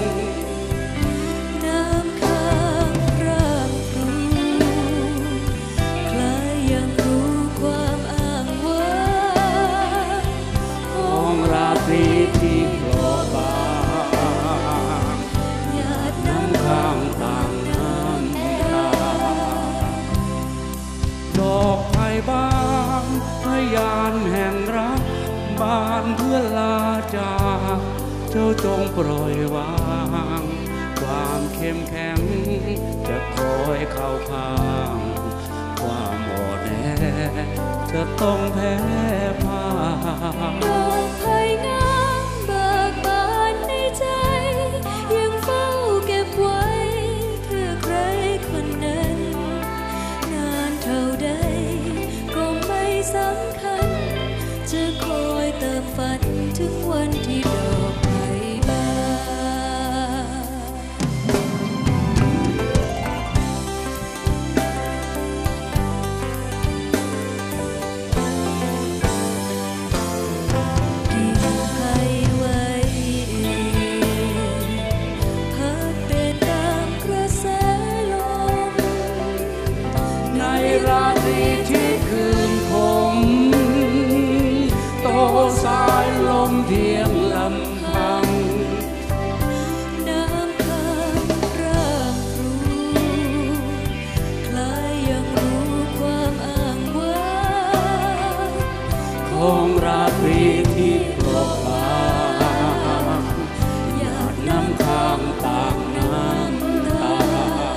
ที่โปรดบางหยาดน้ำข้างต่างน้ำตาดอกไผ่บานพยานแห่งรักบานเพื่อลาจากเจ้าจงปล่อยวางความเข้มแข็งจะคอยเข้าข้างความอ่อนแอจะต้องแพ้พ่ายดอกไผ่งามเบิกบานในใจยังเฝ้าเก็บไว้เพื่อใครคนนั้นนานเท่าใดก็ไม่สำคัญจะคอยเติมฝันถึงวันที่ดอกไผ่บานราตรีที่คืนคมโตสายลมเพียงลำพังน้ำค้างร่างครูคล้ายยังรู้ความอ้างว้างของราตรีที่โปรดบางหยาดน้ำค้างต่างน้ำตา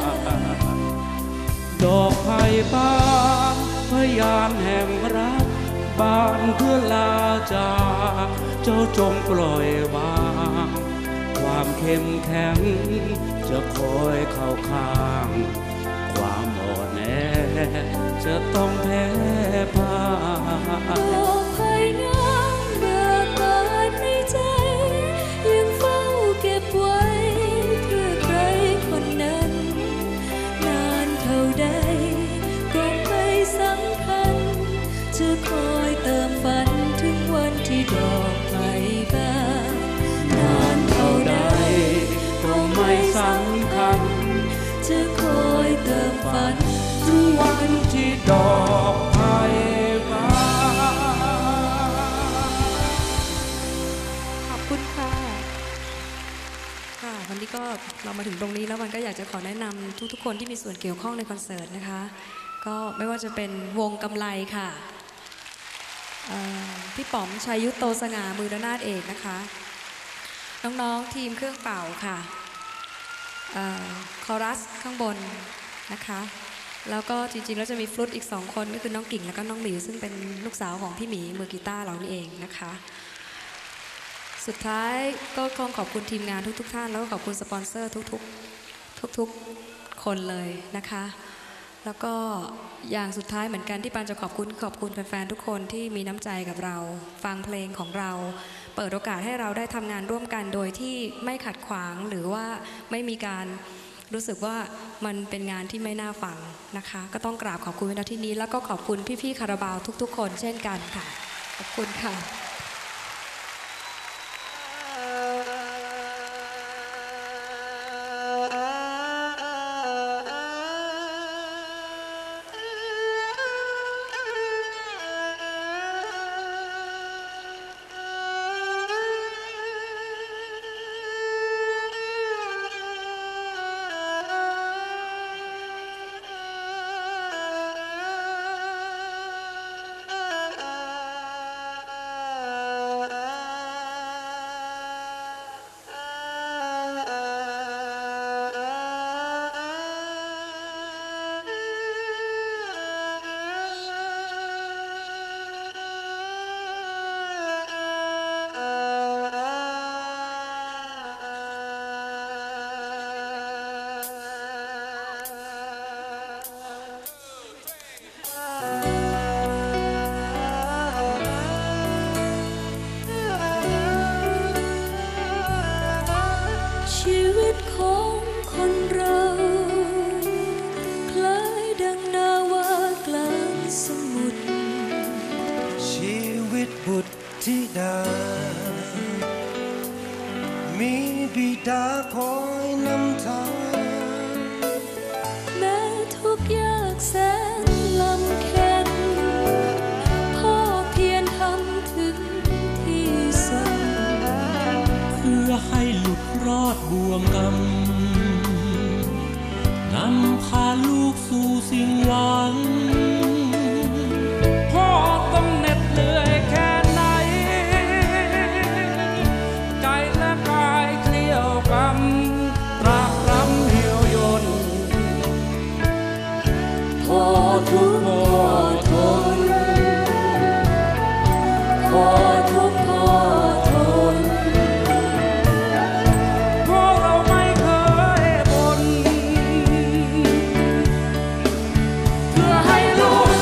ดอกไผ่บานพยานแห่งรักบานเพื่อลาจากเจ้าจงปล่อยวางความเข้มแข็งจะคอยเข้าข้างความอ่อนแอจะต้องแพ้พ่ายบอกภายน้ำเมื่อบาดในใจยังเฝ้าเก็บไว้เพื่อใครคนนั้นนานเท่าใดก็ไม่สำคัญจะคอยเติมฝันถึงวันที่ดอกไม้บานนานเท่าใดก็ไม่สำคัญจะคอยเติมฝันถึงวันที่ดอกไม้บานขอบคุณค่ะค่ะวันนี้ก็เรามาถึงตรงนี้แล้วมันก็อยากจะขอแนะนำทุกๆคนที่มีส่วนเกี่ยวข้องในคอนเสิร์ตนะคะก็ไม่ว่าจะเป็นวงกำไลค่ะเอ่อพี่ป๋อมชัยยุทธโตสง่ามือระนาดเอกนะคะน้องๆทีมเครื่องเป่าค่ะเอ่อคอรัสข้างบนนะคะแล้วก็จริงๆแล้วจะมีฟลุตอีกสองคนก็คือน้องกิ่งแล้วก็น้องหมิวซึ่งเป็นลูกสาวของพี่หมีมือกีตาร์เรานี่เองนะคะสุดท้ายก็ขอขอบคุณทีมงานทุกๆท่านแล้วก็ขอบคุณสปอนเซอร์ทุกๆทุกๆคนเลยนะคะแล้วก็อย่างสุดท้ายเหมือนกันที่ปานจะขอบคุณขอบคุณแฟนๆทุกคนที่มีน้ำใจกับเราฟังเพลงของเราเปิดโอกาสให้เราได้ทำงานร่วมกันโดยที่ไม่ขัดขวางหรือว่าไม่มีการรู้สึกว่ามันเป็นงานที่ไม่น่าฟังนะคะก็ต้องกราบขอบคุณในที่นี้แล้วก็ขอบคุณพี่ๆคาราบาวทุกๆคนเช่นกันค่ะขอบคุณค่ะชีวิตของคนเราคล้ายดังนาวากลางสมุทรชีวิตบุตรธิดามีบิดาคอยนำทางแม้ทุกข์ยากแสนลำเค็ญพ่อเพียรทำถึงที่สุดเพื่อให้หลุดรอดบ่วงกรรมนำพาลูกสู่สิ่งหวังพ่อต้องเหน็ดเหนื่อยแค่ไหนใจและกายเกลี้ยวกำตรากตรำเหี่ยวยนพ่อทุกข์พ่อทนพ่อทุกข์พ่อทนเพราะเราไม่เคยบ่นเพื่อให้ลูก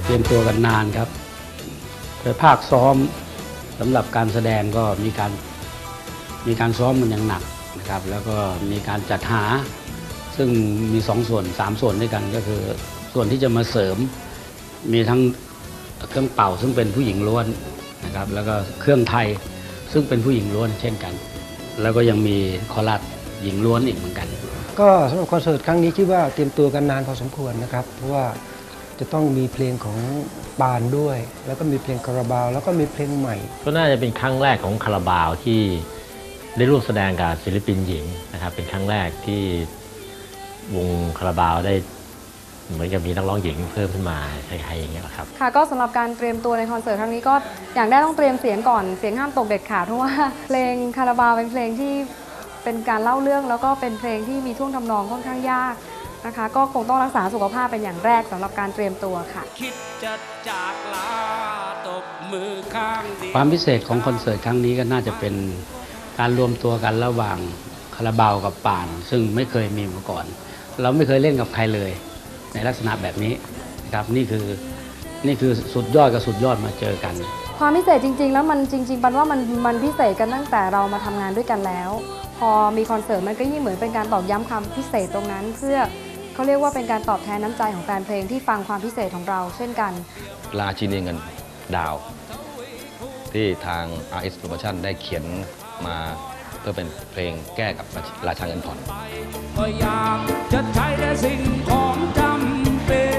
รียมตัวกันนานครับโดยภาคซ้อมสำหรับการแสดงก็มีการมีการซ้อมมันอย่างหนักนะครับแล้วก็มีการจัดหาซึ่งมีสองส่วนสามส่วนด้วยกันก็คือส่วนที่จะมาเสริมมีทั้งเครื่องเป่าซึ่งเป็นผู้หญิงล้วนนะครับแล้วก็เครื่องไทยซึ่งเป็นผู้หญิงล้วนเช่นกันแล้วก็ยังมีคอรัสหญิงล้วนอีกเหมือนกันก็สำหรับคอนเสิร์ตครั้งนี้คิดว่าเตรียมตัวกันนานพอสมควรนะครับเพราะว่าจะต้องมีเพลงของปานด้วยแล้วก็มีเพลงคาราบาวแล้วก็มีเพลงใหม่ก็น่าจะเป็นครั้งแรกของคาราบาวที่ได้ร่วมแสดงกับศิลปินหญิงนะครับเป็นครั้งแรกที่วงคาราบาวได้เหมือนกับมีนักร้องหญิงเพิ่มขึ้นมาใครๆอย่างเงี้ยครับค่ะก็สำหรับการเตรียมตัวในคอนเสิร์ตครั้งนี้ก็อย่างแรกต้องเตรียมเสียงก่อนเสียงห้ามตกเด็ดขาดเพราะว่าเพลงคาราบาวเป็นเพลงที่เป็นการเล่าเรื่องแล้วก็เป็นเพลงที่มีท่วงทำนองค่อนข้างยากนะคะก็คงต้องรักษาสุขภาพเป็นอย่างแรกสำหรับการเตรียมตัวค่ะคิดจะจากลาตบมือข้างความพิเศษของคอนเสิร์ตครั้งนี้ก็น่าจะเป็นการรวมตัวกันระหว่างคาราบาวกับป่านซึ่งไม่เคยมีมาก่อนเราไม่เคยเล่นกับใครเลยในลักษณะแบบนี้นะครับนี่คือนี่คือสุดยอดกับสุดยอดมาเจอกันความพิเศษจริงๆแล้วมันจริงๆปันว่ามันมันพิเศษกันตั้งแต่เรามาทำงานด้วยกันแล้วพอมีคอนเสิร์ตมันก็ยิ่งเหมือนเป็นการตอกย้ำความพิเศษตรงนั้นเพื่อเขาเรียกว่าเป็นการตอบแทนน้ำใจของแฟนเพลงที่ฟังความพิเศษของเราเช่นกันราชินีเงินดาวที่ทาง อาร์ เอส Promotion ได้เขียนมาเพื่อเป็นเพลงแก้กับราชาเงินผ่อนก็อยากจะใช้แต่สิ่งของจำเป็น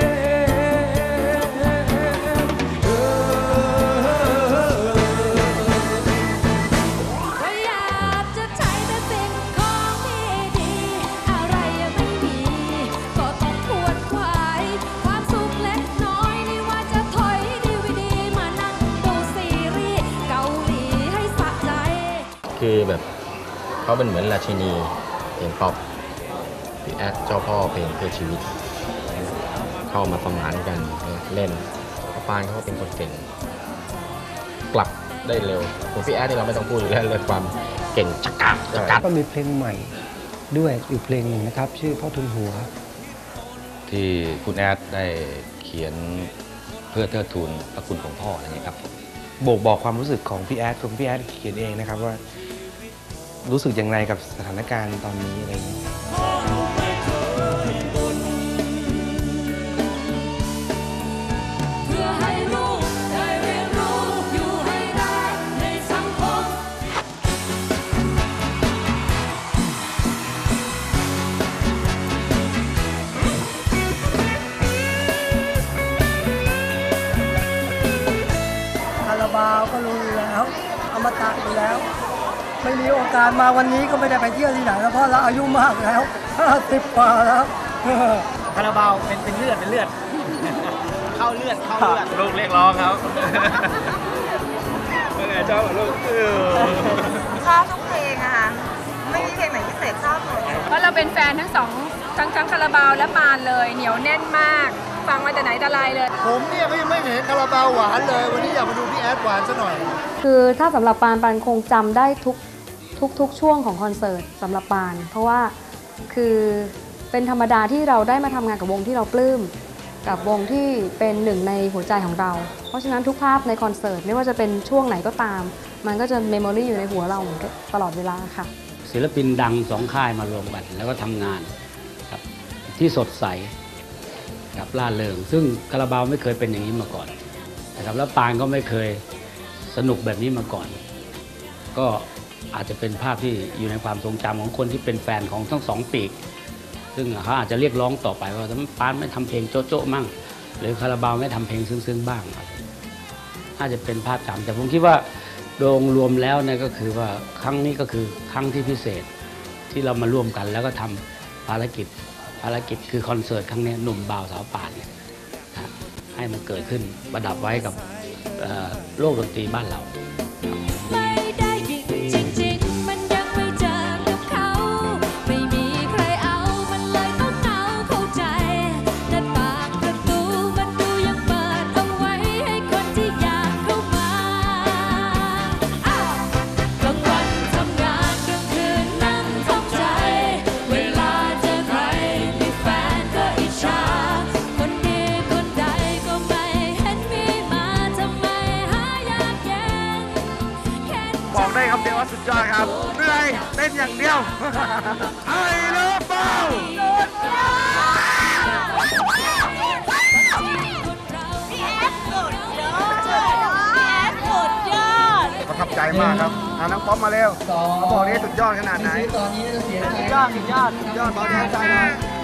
ก็อยากจะใช้แต่สิ่งของที่ดีอะไรยังไม่มีก็ต้องขวนขวายความสุขเล็กน้อยไม่ว่าจะถอยดีวีดีมานั่งดูซีรีส์เกาหลีให้สะใจคือแบบเขาเป็นเหมือนราชินีเพลงป๊อปพี่แอดเจ้าพ่อเพลงเพื่อชีวิตเข้ามาประมาณกันเล่นปานเขาเป็นคนเก่งกลับได้เร็วของพี่แอดที่เราไม่ต้องพูดอยู่แล้วเรื่องความเก่งจักกัดจักกัดก็มีเพลงใหม่ด้วยอีกเพลงหนึ่งนะครับชื่อพ่อทุนหัวที่คุณแอดได้เขียนเพื่อเทิดทูนพระคุณของพ่ออะไรอย่างนี้ครับบ่งบอกความรู้สึกของพี่แอดคือพี่แอดเขียนเองนะครับว่ารู้สึกอย่างไรกับสถานการณ์ตอนนี้อะไรอย่างนี้คาราบาวก็รู้อยู่แล้วอมตะอยู่แล้วไม่มีโอกาสมาวันนี้ก็ไม่ได้ไปเที่ยวที่ไหนแล้วเพราะเราอายุมากแล้วห้าสิบกว่าแล้วคาราบาวเป็นเป็นเลือดเป็นเลือดเข้าเลือดเข้าเลือดลูกเรียกร้องครับเป็นไงชอบลูกชอบทุกเพลงอะค่ะไม่มีเพลงไหนพิเศษชอบเลยเพราะเราเป็นแฟนทั้งสองทั้งทั้งคาราบาวและปานเลยเหนียวแน่นมากฟังมาแต่ไหนแต่ไรเลยผมเนี่ยก็ยังไม่เห็นคาราบาวหวานเลยวันนี้อยากมาดูพี่แอดหวานซะหน่อยคือถ้าสำหรับปานปานคงจำได้ทุกทุกทุกช่วงของคอนเสิร์ตสำหรับปานเพราะว่าคือเป็นธรรมดาที่เราได้มาทำงานกับวงที่เราปลื้มกับวงที่เป็นหนึ่งในหัวใจของเราเพราะฉะนั้นทุกภาพในคอนเสิร์ตไม่ว่าจะเป็นช่วงไหนก็ตามมันก็จะเมมโมรี่อยู่ในหัวเราตลอดเวลาค่ะศิลปินดังสองค่ายมารวมกันแล้วก็ทำงานครับที่สดใสกับล่าเริงซึ่งคาราบาวไม่เคยเป็นอย่างนี้มาก่อนนะครับแล้วปานก็ไม่เคยสนุกแบบนี้มาก่อนก็อาจจะเป็นภาพที่อยู่ในความทรงจำของคนที่เป็นแฟนของทั้งสองปีกซึ่งเขาอาจจะเรียกร้องต่อไปว่าปานไม่ทำเพลงโจ๊ะๆมั่งหรือคาราบาวไม่ทำเพลงซึ้งๆบ้างน่าจะเป็นภาพจำแต่ผมคิดว่าโดยรวมแล้วเนี่ยก็คือว่าครั้งนี้ก็คือครั้งที่พิเศษที่เรามาร่วมกันแล้วก็ทำภารกิจภารกิจคือคอนเสิร์ตครั้งนี้หนุ่มบ่าวสาวป่านเนี่ยให้มันเกิดขึ้นประดับไว้กับโลกดนตรีบ้านเราคนดีคนใดก็ไม่บอกได้คำเดียวว่าสุดยอดครับเหนื่อยเต้นอย่างเดียวไอ้เลิฟเบาพี่แอดสุดยอดพี่แอดสุดยอดประทับใจมากครับอ่าน้องป๊อปมาเร็วเขาบอกนี่สุดยอดขนาดไหนสุดยอดสุดยอดสุดยอดบอลแทนใจหน่อย